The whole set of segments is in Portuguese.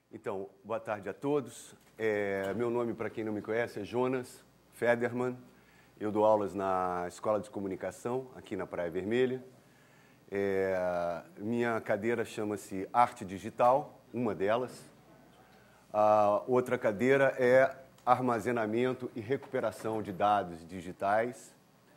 Então, boa tarde a todos. Meu nome, para quem não me conhece, é Jonas Federman. Eu dou aulas na Escola de Comunicação, aqui na Praia Vermelha. Minha cadeira chama-se Arte Digital, uma delas. A outra cadeira é Armazenamento e Recuperação de Dados Digitais.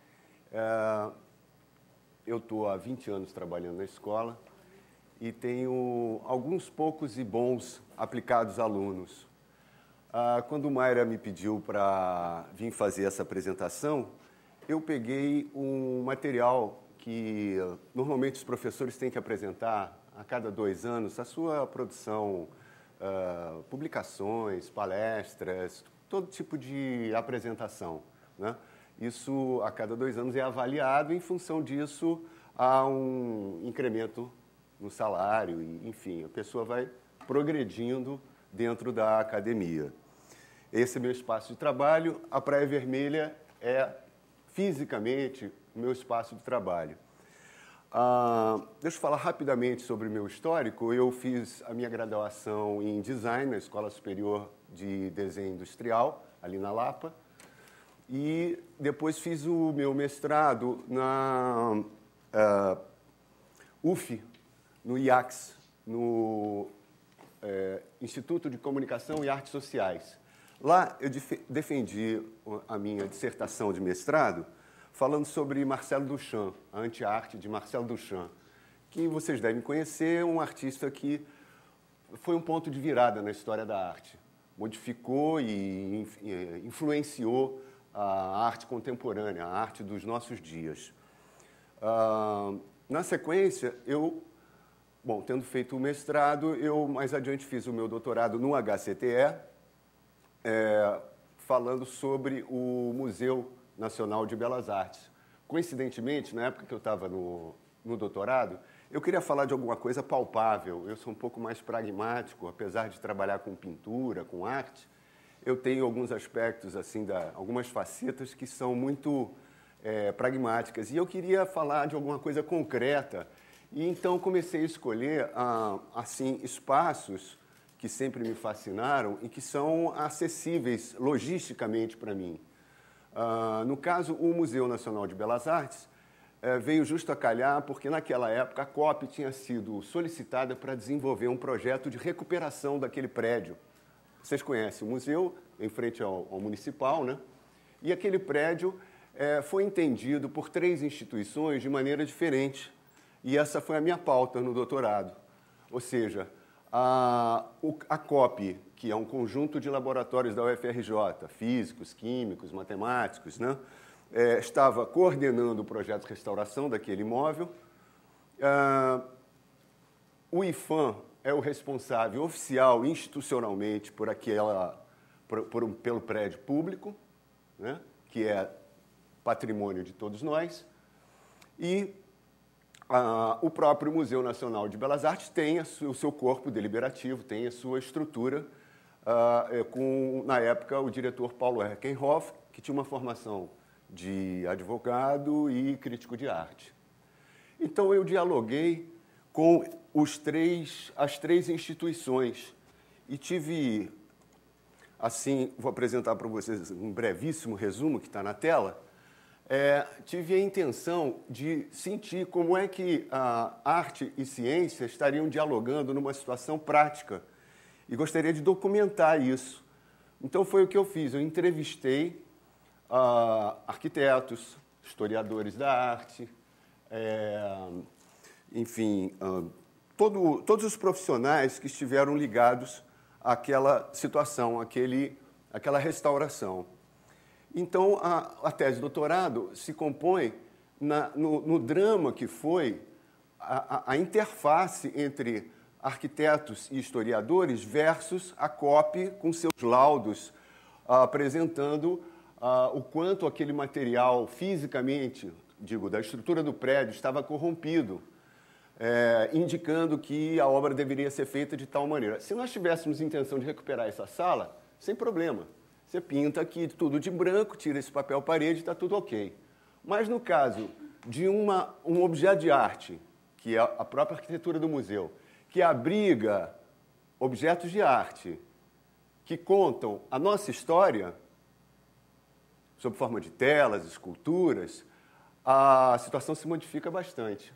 Eu estou há 20 anos trabalhando na escola e tenho alguns poucos e bons aplicados alunos. Quando Mayra me pediu para vir fazer essa apresentação, eu peguei um material que normalmente os professores têm que apresentar a cada 2 anos, a sua produção, publicações, palestras, todo tipo de apresentação, né? Isso, a cada 2 anos, é avaliado e, em função disso, há um incremento no salário, e, enfim, a pessoa vai progredindo dentro da academia. Esse é meu espaço de trabalho. A Praia Vermelha é, fisicamente, o meu espaço de trabalho. Deixa eu falar rapidamente sobre o meu histórico. Eu fiz a minha graduação em Design na Escola Superior de Desenho Industrial, ali na Lapa, e depois fiz o meu mestrado na UF, no IACS, no Instituto de Comunicação e Artes Sociais. Lá eu defendi a minha dissertação de mestrado falando sobre Marcel Duchamp, a anti-arte de Marcel Duchamp, que vocês devem conhecer, um artista que foi um ponto de virada na história da arte. Modificou e influenciou a arte contemporânea, a arte dos nossos dias. Na sequência, tendo feito o mestrado, eu mais adiante fiz o meu doutorado no HCTE, falando sobre o Museu Nacional de Belas Artes. Coincidentemente, na época que eu estava no doutorado, eu queria falar de alguma coisa palpável. Eu sou um pouco mais pragmático, apesar de trabalhar com pintura, com arte. Eu tenho alguns aspectos, assim, algumas facetas que são muito pragmáticas. E eu queria falar de alguma coisa concreta. E então comecei a escolher assim, espaços que sempre me fascinaram e que são acessíveis logisticamente para mim. No caso, o Museu Nacional de Belas Artes veio justo a calhar porque, naquela época, a COP tinha sido solicitada para desenvolver um projeto de recuperação daquele prédio. Vocês conhecem o museu, em frente ao municipal, né? E aquele prédio foi entendido por 3 instituições de maneira diferente. E essa foi a minha pauta no doutorado. Ou seja, a COP, que é um conjunto de laboratórios da UFRJ, físicos, químicos, matemáticos, né? Estava coordenando o projeto de restauração daquele imóvel. O IPHAN é o responsável oficial, institucionalmente, pelo prédio público, né? Que é patrimônio de todos nós. E o próprio Museu Nacional de Belas Artes tem o seu corpo deliberativo, tem a sua estrutura, na época, o diretor Paulo Herkenhoff, que tinha uma formação de advogado e crítico de arte. Então, eu dialoguei com as 3 instituições e tive, assim, vou apresentar para vocês um brevíssimo resumo que está na tela. Tive a intenção de sentir como é que a arte e ciência estariam dialogando numa situação prática e gostaria de documentar isso. Então, foi o que eu fiz. Eu entrevistei arquitetos, historiadores da arte, enfim, todos os profissionais que estiveram ligados àquela situação, àquela restauração. Então, a tese de doutorado se compõe no drama que foi a interface entre arquitetos e historiadores versus a COP com seus laudos, apresentando o quanto aquele material fisicamente, da estrutura do prédio, estava corrompido, indicando que a obra deveria ser feita de tal maneira. Se nós tivéssemos intenção de recuperar essa sala, sem problema. Você pinta aqui tudo de branco, tira esse papel parede e está tudo ok. Mas no caso de um objeto de arte, que é a própria arquitetura do museu, que abriga objetos de arte que contam a nossa história, sob forma de telas, esculturas, a situação se modifica bastante.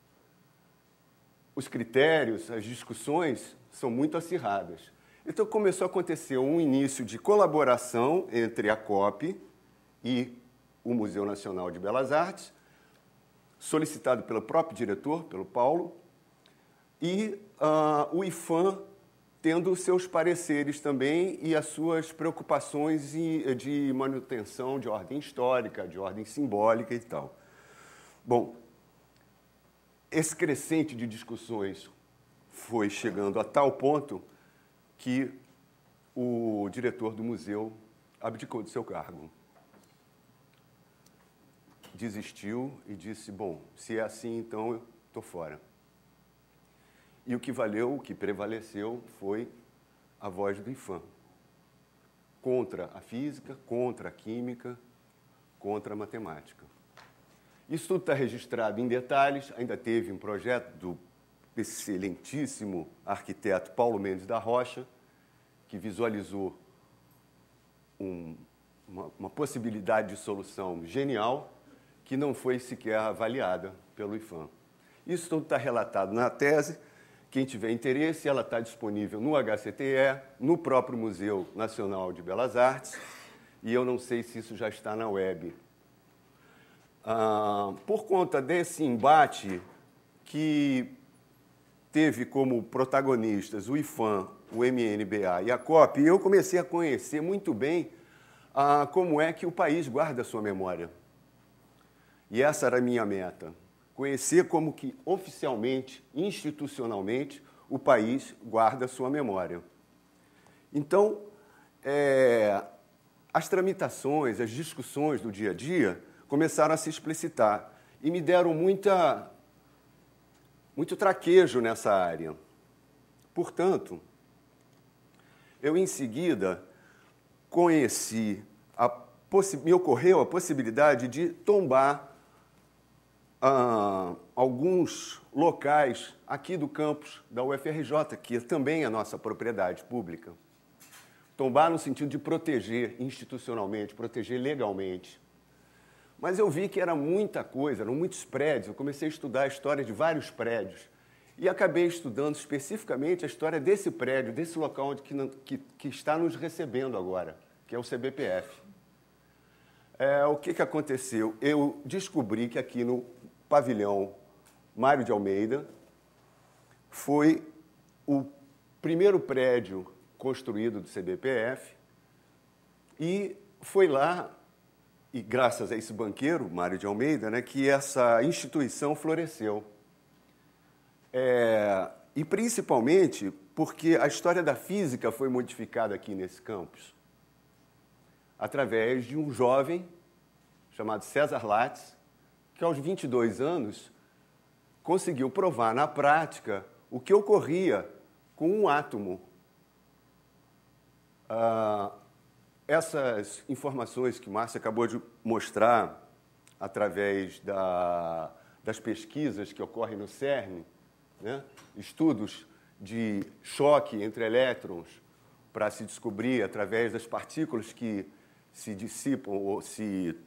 Os critérios, as discussões são muito acirradas. Então começou a acontecer um início de colaboração entre a COP e o Museu Nacional de Belas Artes, solicitado pelo próprio diretor, pelo Paulo, e o IPHAN tendo seus pareceres também e as suas preocupações de manutenção de ordem histórica, de ordem simbólica e tal. Bom, esse crescente de discussões foi chegando a tal ponto que o diretor do museu abdicou do seu cargo. Desistiu e disse, bom, se é assim, então eu estou fora. E o que valeu, o que prevaleceu foi a voz do IPHAN. Contra a física, contra a química, contra a matemática. Isso tudo está registrado em detalhes. Ainda teve um projeto do excelentíssimo arquiteto Paulo Mendes da Rocha, que visualizou uma possibilidade de solução genial, que não foi sequer avaliada pelo IPHAN. Isso tudo está relatado na tese. Quem tiver interesse, ela está disponível no HCTE, no próprio Museu Nacional de Belas Artes, e eu não sei se isso já está na web. Por conta desse embate que teve como protagonistas o IPHAN, o MNBA e a COP, eu comecei a conhecer muito bem como é que o país guarda a sua memória. E essa era a minha meta. Conhecer como que, oficialmente, institucionalmente, o país guarda a sua memória. Então, as tramitações, as discussões do dia a dia começaram a se explicitar e me deram muito traquejo nessa área. Portanto, eu, em seguida, me ocorreu a possibilidade de tombar alguns locais aqui do campus da UFRJ, que também é nossa propriedade pública. Tombar no sentido de proteger institucionalmente, proteger legalmente. Mas eu vi que era muita coisa, eram muitos prédios. Eu comecei a estudar a história de vários prédios e acabei estudando especificamente a história desse prédio, desse local que está nos recebendo agora, que é o CBPF. O que aconteceu? Eu descobri que aqui no pavilhão Mário de Almeida foi o primeiro prédio construído do CBPF e foi lá, e graças a esse banqueiro, Mário de Almeida, né, que essa instituição floresceu. E principalmente porque a história da física foi modificada aqui nesse campus, através de um jovem chamado César Lattes, que aos 22 anos conseguiu provar na prática o que ocorria com um átomo. Essas informações que Márcia acabou de mostrar através das pesquisas que ocorrem no CERN, né? Estudos de choque entre elétrons para se descobrir através das partículas que se dissipam ou se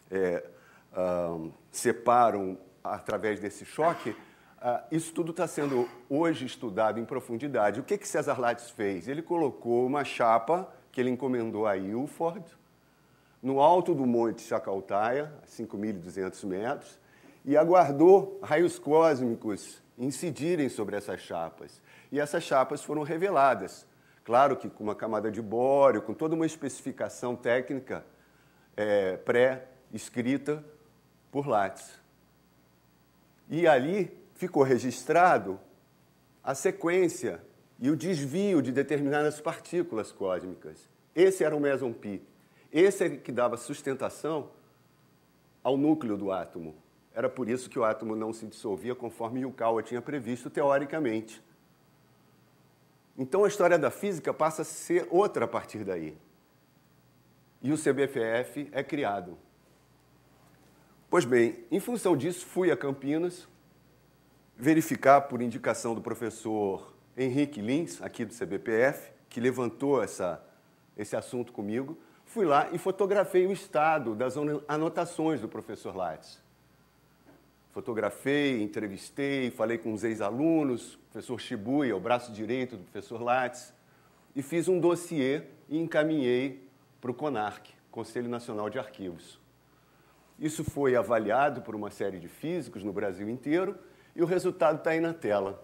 separam através desse choque, isso tudo está sendo hoje estudado em profundidade. O que César Lattes fez? Ele colocou uma chapa que ele encomendou a Ilford, no alto do Monte Chacaltaya, a 5.200 metros, e aguardou raios cósmicos incidirem sobre essas chapas. E essas chapas foram reveladas, claro que com uma camada de bório, com toda uma especificação técnica pré-escrita por Lattes. E ali ficou registrado a sequência e o desvio de determinadas partículas cósmicas. Esse era o meson pi. Esse é que dava sustentação ao núcleo do átomo. Era por isso que o átomo não se dissolvia conforme Yukawa tinha previsto teoricamente. Então a história da física passa a ser outra a partir daí. E o CBPF é criado. Pois bem, em função disso, fui a Campinas verificar, por indicação do professor Henrique Lins, aqui do CBPF, que levantou esse assunto comigo. Fui lá e fotografei o estado das anotações do professor Lattes. Fotografei, entrevistei, falei com os ex-alunos, o professor Shibuya, o braço direito do professor Lattes, e fiz um dossiê e encaminhei para o CONARC, Conselho Nacional de Arquivos. Isso foi avaliado por uma série de físicos no Brasil inteiro e o resultado está aí na tela.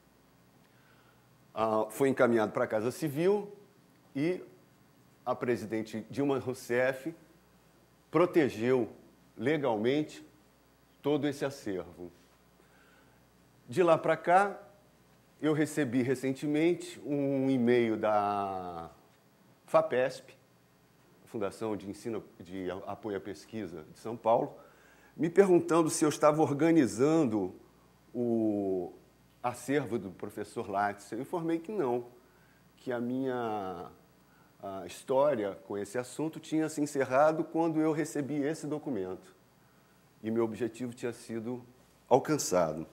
Foi encaminhado para a Casa Civil e a presidente Dilma Rousseff protegeu legalmente todo esse acervo. De lá para cá, eu recebi recentemente um e-mail da FAPESP, Fundação de Ensino de Apoio à Pesquisa de São Paulo, me perguntando se eu estava organizando o acervo do professor Lattes. Eu informei que não, que a minha história com esse assunto tinha se encerrado quando eu recebi esse documento. E meu objetivo tinha sido alcançado.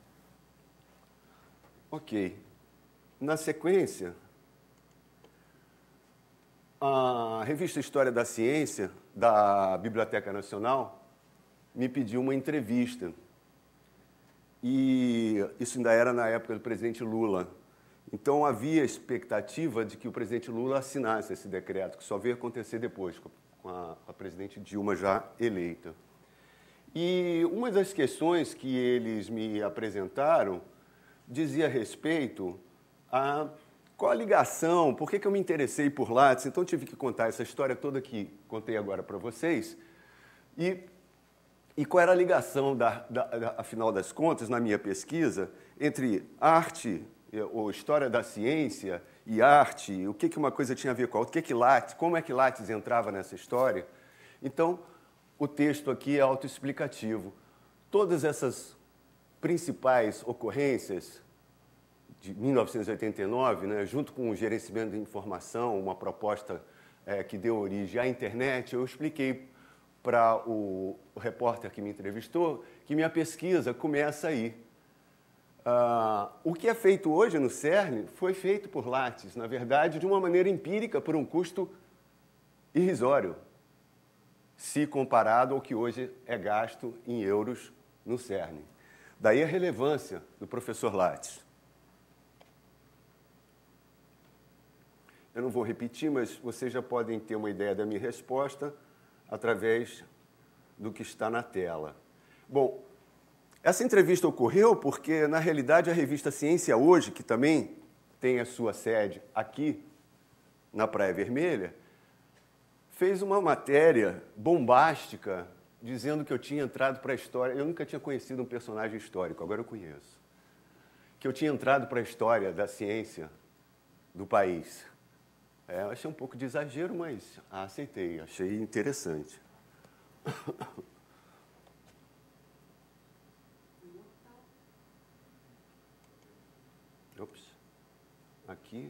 Ok. Na sequência, a revista História da Ciência, da Biblioteca Nacional, me pediu uma entrevista. E isso ainda era na época do presidente Lula. Então, havia expectativa de que o presidente Lula assinasse esse decreto, que só veio acontecer depois, com a presidente Dilma já eleita. E uma das questões que eles me apresentaram dizia respeito a qual a ligação, por que eu me interessei por Lattes. Então, tive que contar essa história toda que contei agora para vocês. E qual era a ligação, afinal das contas, na minha pesquisa, entre arte, ou história da ciência e arte, o que uma coisa tinha a ver com a outra, como é que Lattes entrava nessa história. Então, o texto aqui é autoexplicativo. Todas essas principais ocorrências de 1989, né, junto com o gerenciamento de informação, uma proposta que deu origem à internet, eu expliquei para o repórter que me entrevistou que minha pesquisa começa aí. O que é feito hoje no CERN foi feito por Lattes, na verdade, de uma maneira empírica, por um custo irrisório, se comparado ao que hoje é gasto em euros no CERN. Daí a relevância do professor Lattes. Eu não vou repetir, mas vocês já podem ter uma ideia da minha resposta através do que está na tela. Bom, essa entrevista ocorreu porque, na realidade, a revista Ciência Hoje, que também tem a sua sede aqui na Praia Vermelha, fez uma matéria bombástica dizendo que eu tinha entrado para a história. Eu nunca tinha conhecido um personagem histórico, agora eu conheço. Que eu tinha entrado para a história da ciência do país. Eu achei um pouco de exagero, mas aceitei, achei interessante. Ops. Aqui.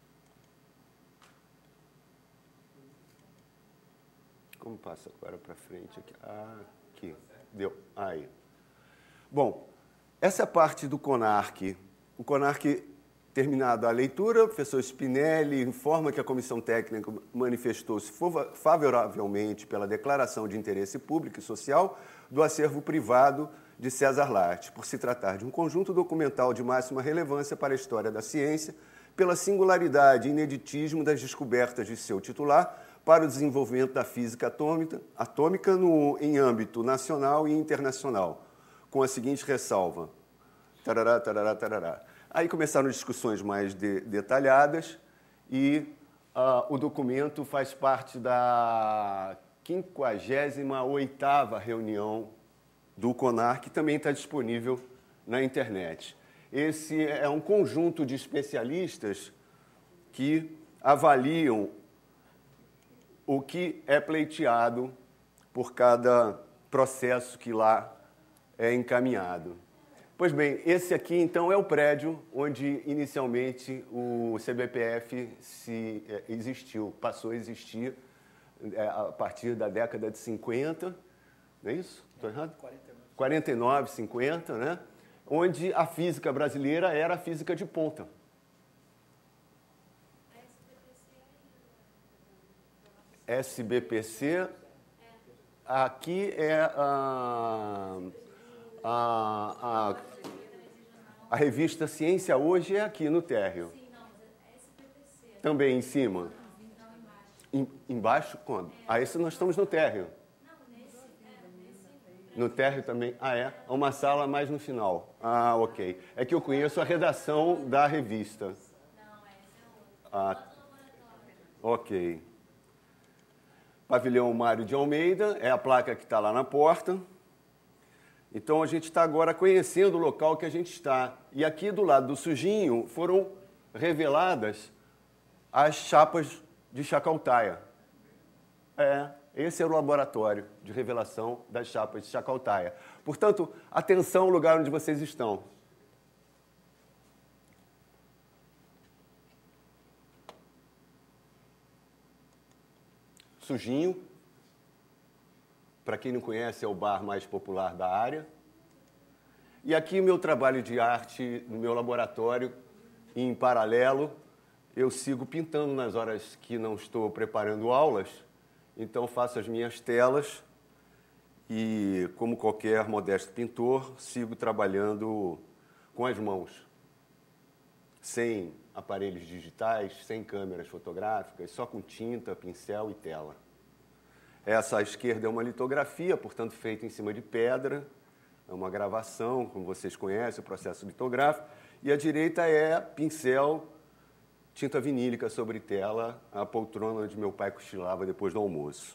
Como passa agora para frente? Aqui. Deu. Aí. Bom, essa parte do CONARC. O CONARC, terminada a leitura, o professor Spinelli informa que a comissão técnica manifestou-se favoravelmente pela declaração de interesse público e social do acervo privado de César Lattes, por se tratar de um conjunto documental de máxima relevância para a história da ciência, pela singularidade e ineditismo das descobertas de seu titular para o desenvolvimento da física atômica em âmbito nacional e internacional, com a seguinte ressalva. Tarará, tarará, tarará. Aí começaram discussões mais detalhadas e o documento faz parte da 58ª reunião do CONARC, que também está disponível na internet. Esse é um conjunto de especialistas que avaliam o que é pleiteado por cada processo que lá é encaminhado. Pois bem, esse aqui, então, é o prédio onde, inicialmente, o CBPF existiu, passou a existir a partir da década de 50, não é isso? Estou errado? 49, 50, né? Onde a física brasileira era a física de ponta. SBPC. Aqui é a revista Ciência Hoje é aqui no térreo. Sim, não, mas é SBPC. Também em cima. Não, Embaixo, quando? Esse nós estamos no térreo. não, nesse. No térreo também? É. Uma sala mais no final. Ok. É que eu conheço a redação da revista. Não, esse é outro. Ok. Pavilhão Mário de Almeida, é a placa que está lá na porta. Então, a gente está agora conhecendo o local que a gente está. E aqui, do lado do sujinho, foram reveladas as chapas de Chacaltaia. Esse era o laboratório de revelação das chapas de Chacaltaia. Portanto, atenção ao lugar onde vocês estão. Sujinho, para quem não conhece, é o bar mais popular da área. E aqui meu trabalho de arte no meu laboratório, em paralelo, eu sigo pintando nas horas que não estou preparando aulas, então faço as minhas telas e, como qualquer modesto pintor, sigo trabalhando com as mãos, sem aparelhos digitais, sem câmeras fotográficas, só com tinta, pincel e tela. Essa à esquerda é uma litografia, portanto, feita em cima de pedra, é uma gravação, como vocês conhecem, o processo litográfico, e a direita é pincel, tinta vinílica sobre tela, a poltrona onde meu pai cochilava depois do almoço.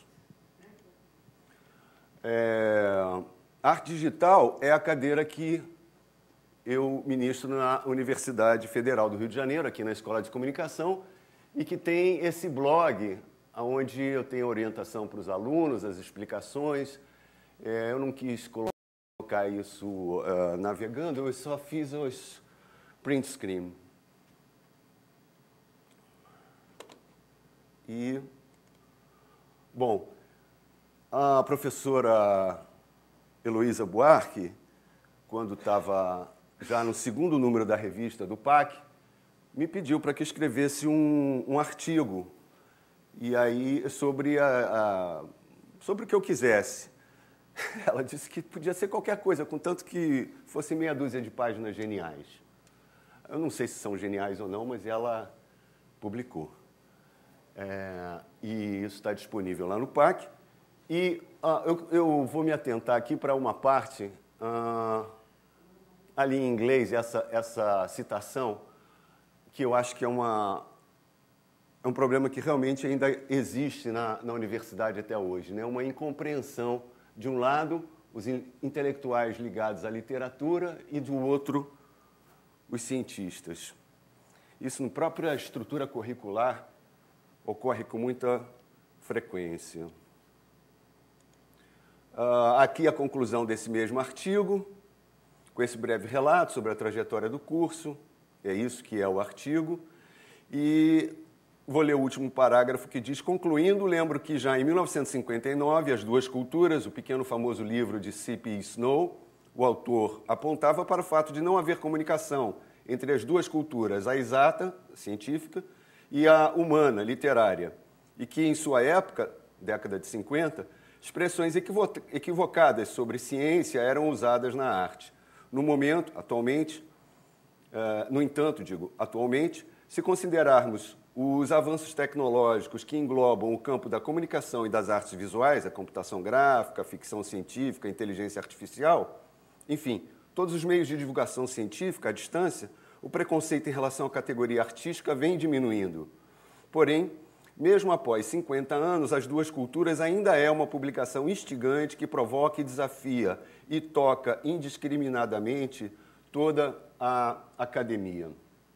Arte digital é a cadeira que eu ministro na Universidade Federal do Rio de Janeiro, aqui na Escola de Comunicação, e que tem esse blog, onde eu tenho orientação para os alunos, as explicações. Eu não quis colocar isso navegando, eu só fiz os print screen. E, bom, a professora Heloísa Buarque, quando estava já no segundo número da revista do PAC, me pediu para que escrevesse um artigo, e aí sobre o que eu quisesse. Ela disse que podia ser qualquer coisa, contanto que fosse meia dúzia de páginas geniais. Eu não sei se são geniais ou não, mas ela publicou. E isso está disponível lá no PAC. E eu vou me atentar aqui para uma parte, ali em inglês, essa citação, que eu acho que é um problema que realmente ainda existe na universidade até hoje, né? Uma incompreensão, de um lado, os intelectuais ligados à literatura e, do outro, os cientistas. Isso, na própria estrutura curricular, ocorre com muita frequência. Aqui a conclusão desse mesmo artigo, com esse breve relato sobre a trajetória do curso, é isso que é o artigo, e vou ler o último parágrafo que diz: concluindo, lembro que já em 1959, As Duas Culturas, o pequeno famoso livro de C.P. Snow, o autor apontava para o fato de não haver comunicação entre as duas culturas, a exata, científica, e a humana, literária, e que em sua época, década de 50, expressões equivocadas sobre ciência eram usadas na arte. No momento, atualmente, atualmente, se considerarmos os avanços tecnológicos que englobam o campo da comunicação e das artes visuais, a computação gráfica, a ficção científica, a inteligência artificial, enfim, todos os meios de divulgação científica à distância, o preconceito em relação à categoria artística vem diminuindo. Porém, mesmo após 50 anos, As Duas Culturas ainda é uma publicação instigante que provoca e desafia e toca indiscriminadamente toda a academia.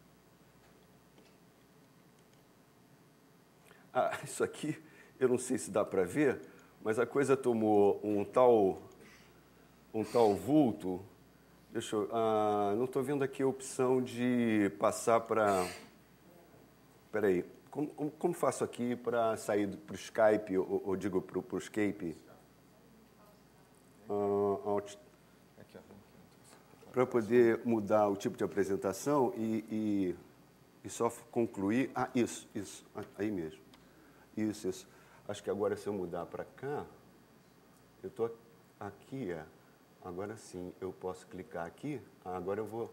Isso aqui, eu não sei se dá para ver, mas a coisa tomou um tal vulto. Deixa eu... não estou vendo aqui a opção de passar para... Espera aí. Como faço aqui para sair para o Skype, ou digo para o Skype? Para poder mudar o tipo de apresentação e só concluir... isso. Aí mesmo. Isso. Acho que agora se eu mudar para cá, eu estou aqui, agora sim, eu posso clicar aqui. Agora eu vou...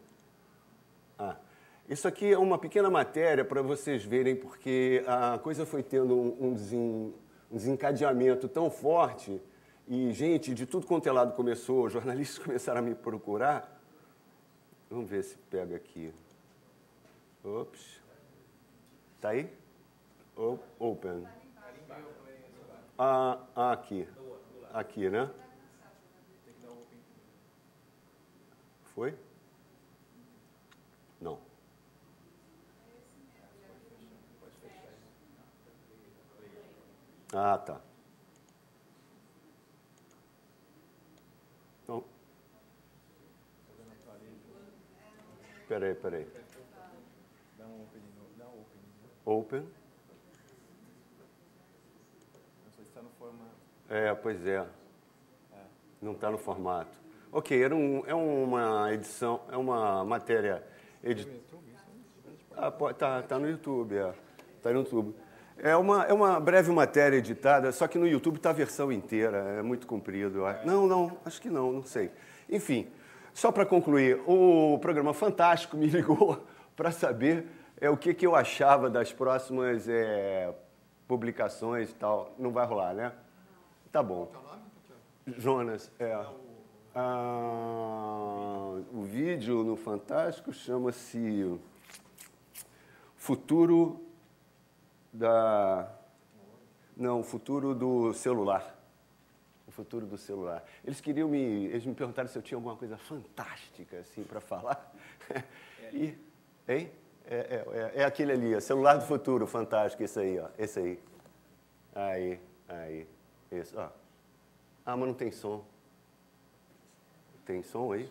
Isso aqui é uma pequena matéria para vocês verem, porque a coisa foi tendo um desencadeamento tão forte e gente de tudo quanto é lado começou, jornalistas começaram a me procurar. Vamos ver se pega aqui. Ops. Tá aí? Open. Aqui. Aqui, né? Foi? Não. Tá. Então, peraí. Dá um open. Open. Não sei se está no formato. Pois é. Não está no formato. Ok, é uma edição, é uma matéria... Tá no YouTube, Tá no YouTube. É uma breve matéria editada, só que no YouTube está a versão inteira, é muito comprido. Não, acho que não sei. Enfim, só para concluir, o programa Fantástico me ligou para saber o que eu achava das próximas publicações e tal. Não vai rolar, né? Tá bom. Qual é o nome? Jonas, o vídeo no Fantástico chama-se Futuro do celular. O futuro do celular. Eles me perguntaram se eu tinha alguma coisa fantástica assim para falar. Hein? É aquele ali, celular do futuro, fantástico, esse aí, ó. Esse aí. Aí. Esse, ó. Mas não tem som. Tem som aí?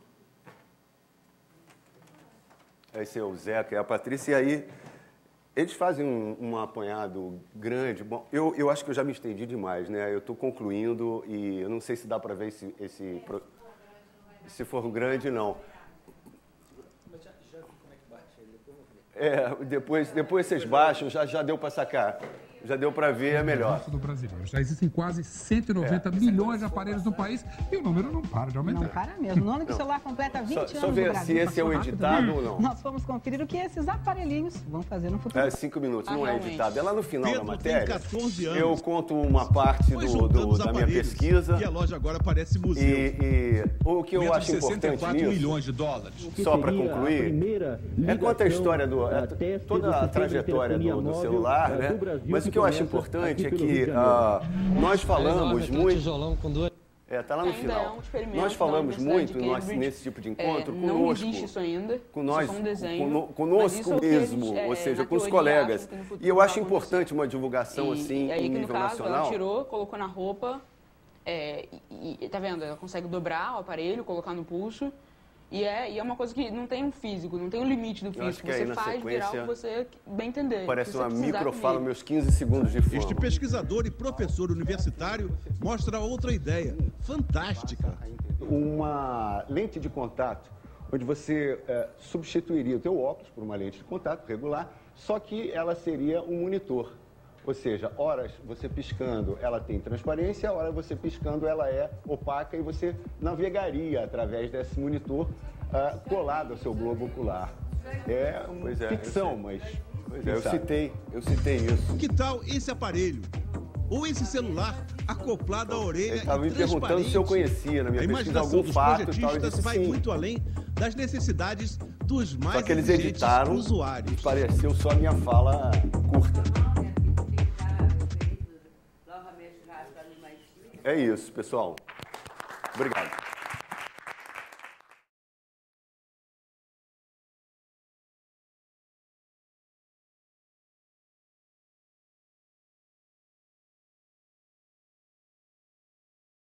Esse é o Zeca e a Patrícia, e aí eles fazem um apanhado grande. Bom, eu acho que eu já me estendi demais, né? Eu estou concluindo e eu não sei se dá para ver se for grande, não. Mas já vi como é que baixa ele, depois eu vou ver. Depois vocês baixam, já deu para sacar. Já deu para ver, é melhor. Do brasileiro. Já existem quase 190 milhões de aparelhos no país e o número não para de aumentar. Não para mesmo. No ano que o celular completa 20 anos só ver no Brasil. se esse é o editado ou não. Nós fomos conferir o que esses aparelhinhos vão fazer no futuro. 5 minutos, não é editado. É lá no final Pedro da matéria. tem 14 anos. Eu conto uma parte da minha pesquisa. E a loja agora parece museu. E o que eu acho importante 64 nisso, milhões de dólares. só para concluir, conta a história toda a trajetória do celular, né? Mas o que eu acho importante é que nós falamos muito... Tá lá no final. Nós falamos muito nesse tipo de encontro não existe isso ainda. Conosco mesmo, ou seja, com os colegas. E eu acho importante uma divulgação assim em nível nacional. Ela tirou, colocou na roupa, tá vendo? Ela consegue dobrar o aparelho, colocar no pulso. E é uma coisa que não tem um físico, não tem um limite do físico. Você faz virar o que você bem entender. Parece uma microfala, meus 15 segundos de fama. Este pesquisador e professor universitário mostra outra ideia, fantástica. Uma lente de contato, onde você substituiria o teu óculos por uma lente de contato regular, só que ela seria um monitor. Ou seja, horas você piscando, ela tem transparência, horas você piscando, ela é opaca e você navegaria através desse monitor colado ao seu globo ocular. Ficção, mas eu citei isso. Que tal esse aparelho? Ou esse celular acoplado à orelha e estava me perguntando se eu conhecia na minha pesquisa algum fato e tal. Eu disse, vai sim. muito além das necessidades dos mais Só que eles exigentes editaram usuários. E pareceu só a minha fala curta. É isso, pessoal. Obrigado.